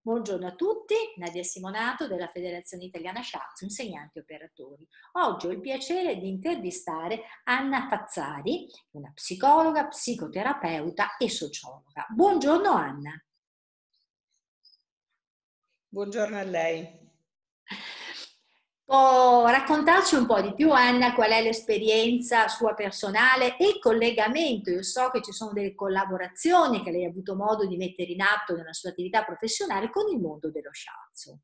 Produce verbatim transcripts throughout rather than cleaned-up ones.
Buongiorno a tutti, Nadia Simonato della Federazione Italiana Shiatsu, insegnanti operatori. Oggi ho il piacere di intervistare Anna Fazzari, una psicologa, psicoterapeuta e sociologa. Buongiorno Anna. Buongiorno a lei. Può raccontarci un po' di più, Anna, qual è l'esperienza sua personale e il collegamento? Io so che ci sono delle collaborazioni che lei ha avuto modo di mettere in atto nella sua attività professionale con il mondo dello shiatsu.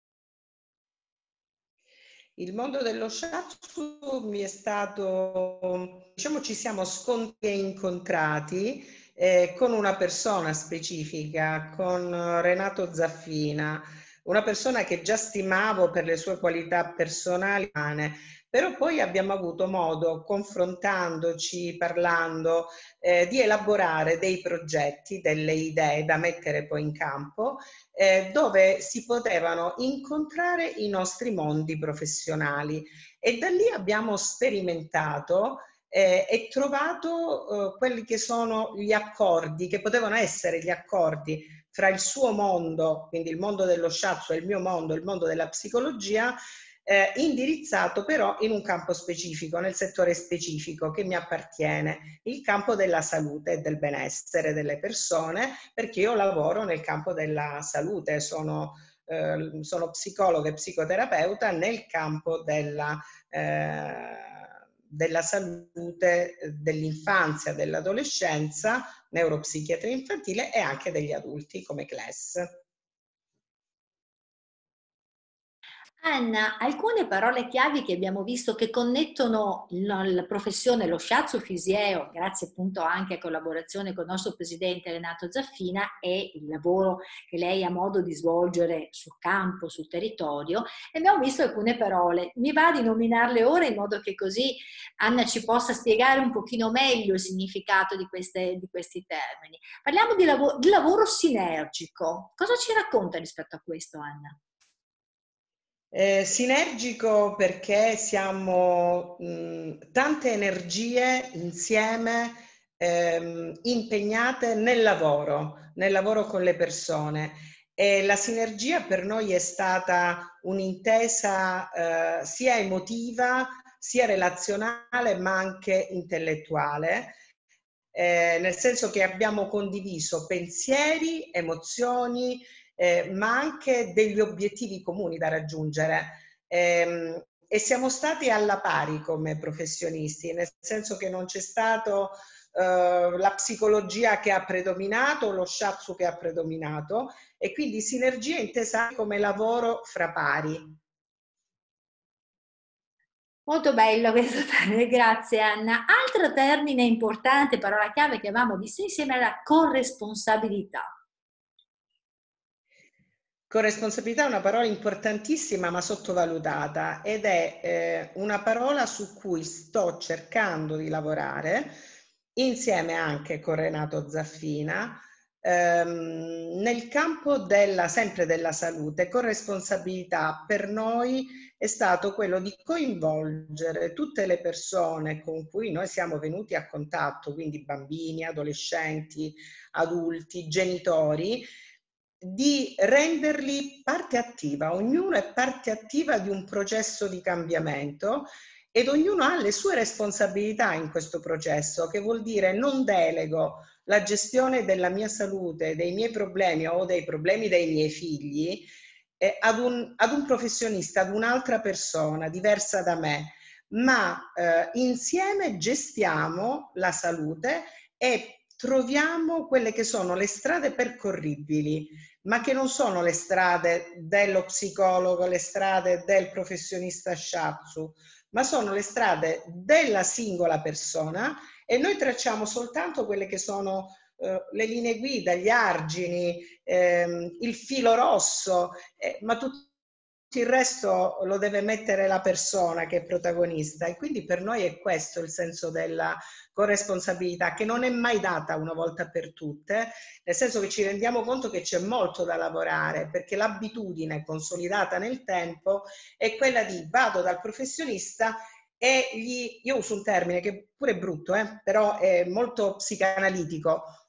Il mondo dello shiatsu mi è stato, diciamo, ci siamo scontrati e incontrati eh, con una persona specifica, con Renato Zaffina, una persona che già stimavo per le sue qualità personali, però poi abbiamo avuto modo, confrontandoci, parlando, eh, di elaborare dei progetti, delle idee da mettere poi in campo, eh, dove si potevano incontrare i nostri mondi professionali, e da lì abbiamo sperimentato eh, e trovato eh, quelli che sono gli accordi, che potevano essere gli accordi fra il suo mondo, quindi il mondo dello shiatsu, e il mio mondo, il mondo della psicologia, eh, indirizzato però in un campo specifico, nel settore specifico che mi appartiene, il campo della salute e del benessere delle persone, perché io lavoro nel campo della salute, sono, eh, sono psicologa e psicoterapeuta nel campo della, eh, della salute dell'infanzia, dell'adolescenza, neuropsichiatria infantile e anche degli adulti come C L E S. Anna, alcune parole chiavi che abbiamo visto che connettono la professione, lo shiatsu fisieo, grazie appunto anche a collaborazione con il nostro presidente Renato Zaffina, e il lavoro che lei ha modo di svolgere sul campo, sul territorio, e abbiamo visto alcune parole. Mi va di nominarle ora in modo che così Anna ci possa spiegare un pochino meglio il significato di, queste, di questi termini. Parliamo di, lav- di lavoro sinergico. Cosa ci racconta rispetto a questo, Anna? Eh, sinergico perché siamo mh, tante energie insieme, ehm, impegnate nel lavoro, nel lavoro con le persone, e la sinergia per noi è stata un'intesa eh, sia emotiva, sia relazionale, ma anche intellettuale. Eh, nel senso che abbiamo condiviso pensieri, emozioni, eh, ma anche degli obiettivi comuni da raggiungere. Ehm, e siamo stati alla pari come professionisti, nel senso che non c'è stato eh, la psicologia che ha predominato, lo shiatsu che ha predominato, e quindi sinergia intesa come lavoro fra pari. Molto bello questo termine, grazie Anna. Altro termine importante, parola chiave che avevamo visto insieme, è la corresponsabilità. Corresponsabilità è una parola importantissima ma sottovalutata, ed è eh, una parola su cui sto cercando di lavorare insieme anche con Renato Zaffina ehm, nel campo della, sempre della salute. Corresponsabilità per noi è stato quello di coinvolgere tutte le persone con cui noi siamo venuti a contatto, quindi bambini, adolescenti, adulti, genitori, di renderli parte attiva. Ognuno è parte attiva di un processo di cambiamento ed ognuno ha le sue responsabilità in questo processo, che vuol dire non delego la gestione della mia salute, dei miei problemi o dei problemi dei miei figli eh, ad, un, ad un professionista, ad un'altra persona diversa da me, ma eh, insieme gestiamo la salute e troviamo quelle che sono le strade percorribili, ma che non sono le strade dello psicologo, le strade del professionista shiatsu, ma sono le strade della singola persona, e noi tracciamo soltanto quelle che sono eh, le linee guida, gli argini, ehm, il filo rosso, eh, ma tutto il resto lo deve mettere la persona che è protagonista, e quindi per noi è questo il senso della corresponsabilità, che non è mai data una volta per tutte, nel senso che ci rendiamo conto che c'è molto da lavorare, perché l'abitudine consolidata nel tempo è quella di vado dal professionista e gli, io uso un termine che pure è brutto, eh, però è molto psicanalitico,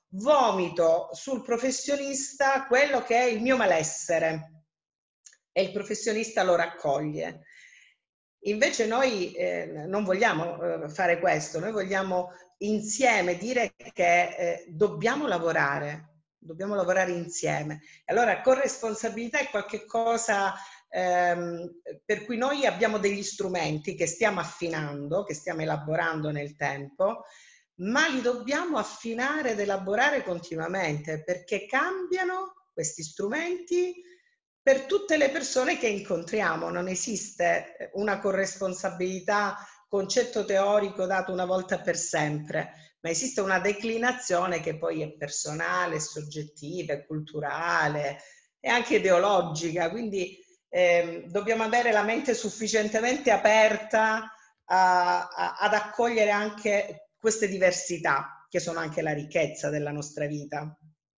vomito sul professionista quello che è il mio malessere e il professionista lo raccoglie. Invece noi eh, non vogliamo eh, fare questo, noi vogliamo insieme dire che eh, dobbiamo lavorare, dobbiamo lavorare insieme. Allora corresponsabilità è qualcosa ehm, per cui noi abbiamo degli strumenti che stiamo affinando, che stiamo elaborando nel tempo, ma li dobbiamo affinare ed elaborare continuamente perché cambiano questi strumenti per tutte le persone che incontriamo. Non esiste una corresponsabilità, concetto teorico dato una volta per sempre, ma esiste una declinazione che poi è personale, soggettiva, è culturale e anche ideologica, quindi eh, dobbiamo avere la mente sufficientemente aperta a, a, ad accogliere anche queste diversità, che sono anche la ricchezza della nostra vita.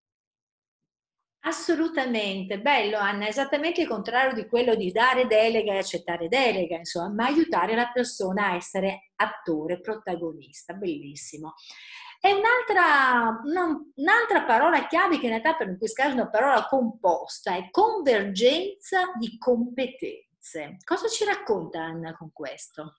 Assolutamente, bello Anna, esattamente il contrario di quello di dare delega e accettare delega, insomma, ma aiutare la persona a essere attore, protagonista, bellissimo. E un'altra, una, un'altra parola chiave che in realtà per in questo caso è una parola composta, è convergenza di competenze. Cosa ci racconta Anna con questo?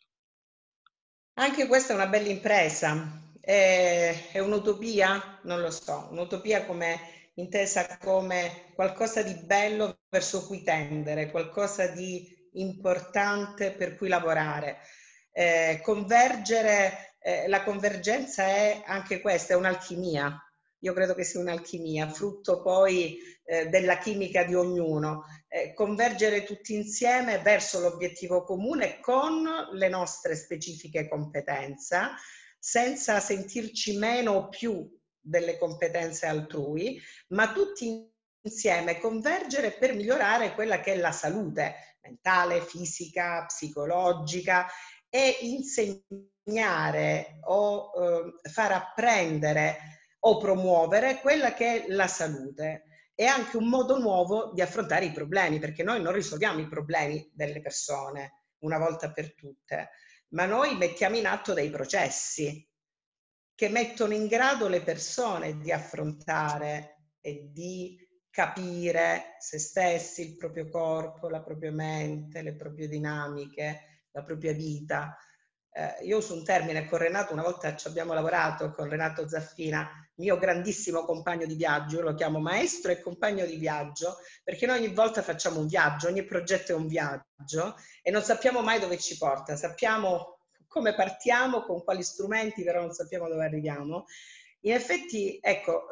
Anche questa è una bella impresa, è, è un'utopia? Non lo so, un'utopia come intesa come qualcosa di bello verso cui tendere, qualcosa di importante per cui lavorare. Eh, convergere, eh, la convergenza è anche questa, è un'alchimia. Io credo che sia un'alchimia, frutto poi eh, della chimica di ognuno. Eh, convergere tutti insieme verso l'obiettivo comune con le nostre specifiche competenze, senza sentirci meno o più delle competenze altrui, ma tutti insieme convergere per migliorare quella che è la salute mentale, fisica, psicologica e insegnare o eh, far apprendere o promuovere quella che è la salute. È anche un modo nuovo di affrontare i problemi, perché noi non risolviamo i problemi delle persone una volta per tutte, ma noi mettiamo in atto dei processi che mettono in grado le persone di affrontare e di capire se stessi, il proprio corpo, la propria mente, le proprie dinamiche, la propria vita. Eh, io uso un termine con Renato, una volta ci abbiamo lavorato con Renato Zaffina, mio grandissimo compagno di viaggio, io lo chiamo maestro e compagno di viaggio, perché noi ogni volta facciamo un viaggio, ogni progetto è un viaggio e non sappiamo mai dove ci porta, sappiamo come partiamo, con quali strumenti, però non sappiamo dove arriviamo. In effetti, ecco,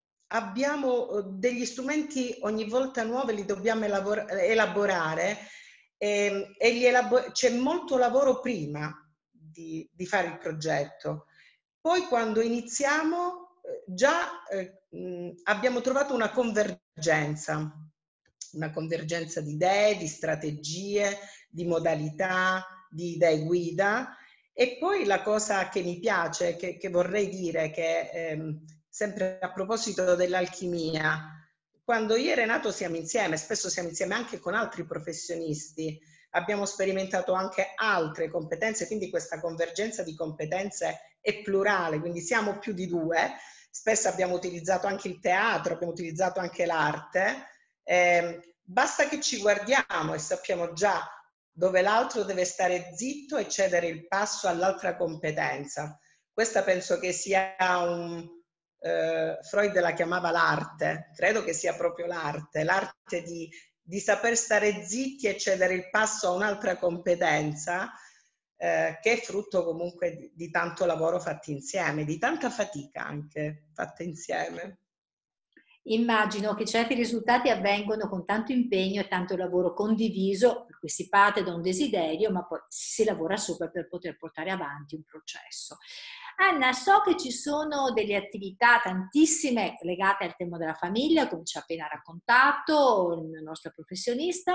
abbiamo degli strumenti ogni volta nuovi, li dobbiamo elaborare e, e gli elabor- c'è molto lavoro prima di, di fare il progetto. Poi quando iniziamo già eh, mh, abbiamo trovato una convergenza, una convergenza di idee, di strategie, di modalità, di idee guida. E poi la cosa che mi piace, che, che vorrei dire, che ehm, sempre a proposito dell'alchimia, quando io e Renato siamo insieme, spesso siamo insieme anche con altri professionisti, abbiamo sperimentato anche altre competenze, quindi questa convergenza di competenze è plurale, quindi siamo più di due, spesso abbiamo utilizzato anche il teatro, abbiamo utilizzato anche l'arte, eh, basta che ci guardiamo e sappiamo già dove l'altro deve stare zitto e cedere il passo all'altra competenza. Questa penso che sia un... Eh, Freud la chiamava l'arte, credo che sia proprio l'arte, l'arte di, di saper stare zitti e cedere il passo a un'altra competenza, eh, che è frutto comunque di, di tanto lavoro fatto insieme, di tanta fatica anche fatta insieme. Immagino che certi risultati avvengono con tanto impegno e tanto lavoro condiviso, per cui si parte da un desiderio, ma poi si lavora sopra per poter portare avanti un processo. Anna, so che ci sono delle attività tantissime legate al tema della famiglia, come ci ha appena raccontato il nostro professionista,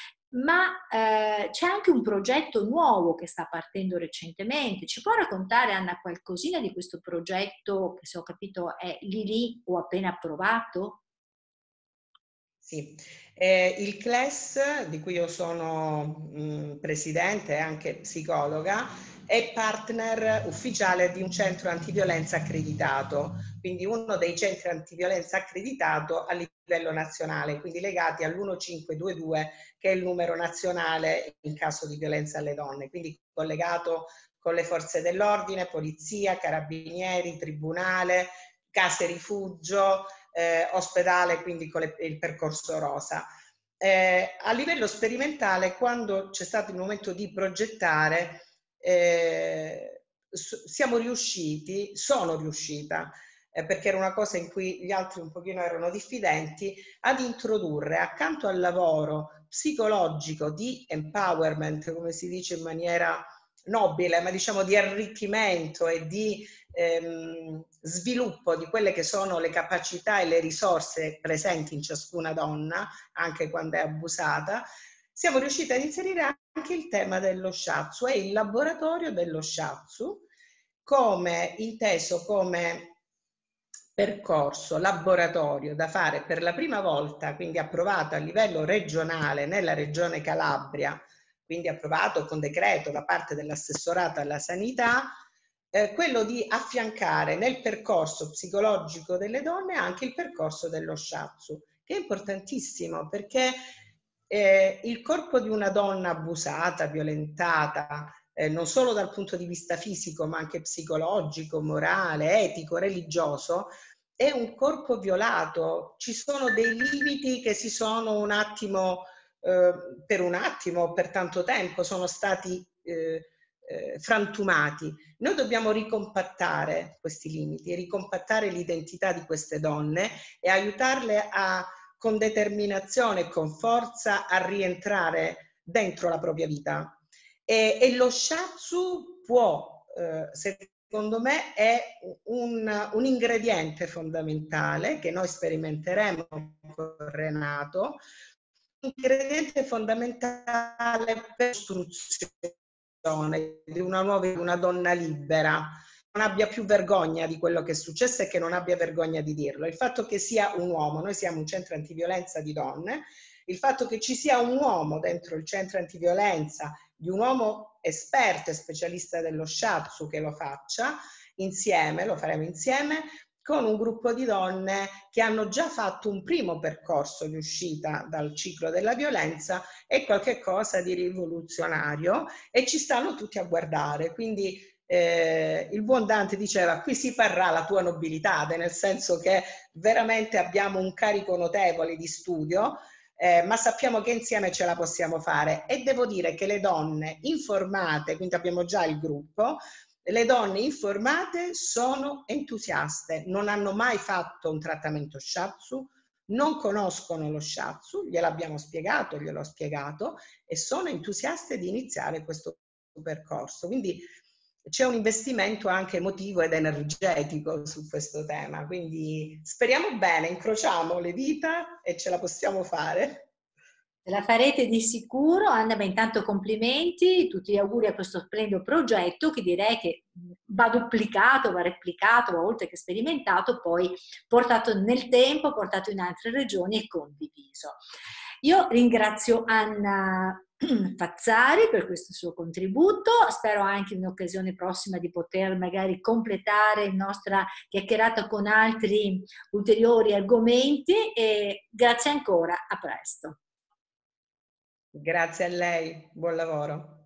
ma eh, c'è anche un progetto nuovo che sta partendo recentemente. Ci può raccontare, Anna, qualcosina di questo progetto che, se ho capito, è lì lì o appena approvato? Sì, eh, il C L E S, di cui io sono mh, presidente e anche psicologa, è partner ufficiale di un centro antiviolenza accreditato, quindi uno dei centri antiviolenza accreditato a livello nazionale, quindi legati all'uno cinque due due, che è il numero nazionale in caso di violenza alle donne, quindi collegato con le forze dell'ordine, polizia, carabinieri, tribunale, case rifugio, eh, ospedale, quindi con le, il percorso rosa. Eh, a livello sperimentale, quando c'è stato il momento di progettare, eh, siamo riusciti, sono riuscita, eh, perché era una cosa in cui gli altri un pochino erano diffidenti, ad introdurre accanto al lavoro psicologico di empowerment, come si dice in maniera nobile, ma diciamo di arricchimento e di ehm, sviluppo di quelle che sono le capacità e le risorse presenti in ciascuna donna, anche quando è abusata, siamo riusciti ad inserire anche il tema dello shiatsu e il laboratorio dello shiatsu, come inteso come percorso laboratorio da fare per la prima volta, quindi approvato a livello regionale nella regione Calabria, quindi approvato con decreto da parte dell'assessorato alla sanità, eh, quello di affiancare nel percorso psicologico delle donne anche il percorso dello shiatsu, che è importantissimo perché eh, il corpo di una donna abusata, violentata, eh, non solo dal punto di vista fisico, ma anche psicologico, morale, etico, religioso, è un corpo violato. Ci sono dei limiti che si sono un attimo, eh, per un attimo, per tanto tempo, sono stati eh, eh, frantumati. Noi dobbiamo ricompattare questi limiti, ricompattare l'identità di queste donne e aiutarle a, con determinazione e con forza, a rientrare dentro la propria vita. E, e lo shiatsu può, eh, secondo me, è un, un ingrediente fondamentale che noi sperimenteremo con Renato, un ingrediente fondamentale per l'istruzione di una nuova, una donna libera, non abbia più vergogna di quello che è successo e che non abbia vergogna di dirlo. Il fatto che sia un uomo, noi siamo un centro antiviolenza di donne, il fatto che ci sia un uomo dentro il centro antiviolenza, di un uomo esperto e specialista dello shiatsu che lo faccia insieme, lo faremo insieme, con un gruppo di donne che hanno già fatto un primo percorso di uscita dal ciclo della violenza, è qualcosa di rivoluzionario e ci stanno tutti a guardare. Quindi eh, il buon Dante diceva: qui si parrà la tua nobilità, nel senso che veramente abbiamo un carico notevole di studio, eh, ma sappiamo che insieme ce la possiamo fare. E devo dire che le donne informate, quindi abbiamo già il gruppo, le donne informate sono entusiaste, non hanno mai fatto un trattamento shiatsu, non conoscono lo shiatsu, gliel'abbiamo spiegato, gliel'ho spiegato, e sono entusiaste di iniziare questo percorso. Quindi c'è un investimento anche emotivo ed energetico su questo tema, quindi speriamo bene, incrociamo le dita e ce la possiamo fare. Ce la farete di sicuro. Anna, beh, intanto complimenti, tutti gli auguri a questo splendido progetto che direi che va duplicato, va replicato, va oltre che sperimentato, poi portato nel tempo, portato in altre regioni e condiviso. Io ringrazio Anna Fazzari per questo suo contributo, spero anche in un'occasione prossima di poter magari completare la nostra chiacchierata con altri ulteriori argomenti e grazie ancora, a presto. Grazie a lei, buon lavoro.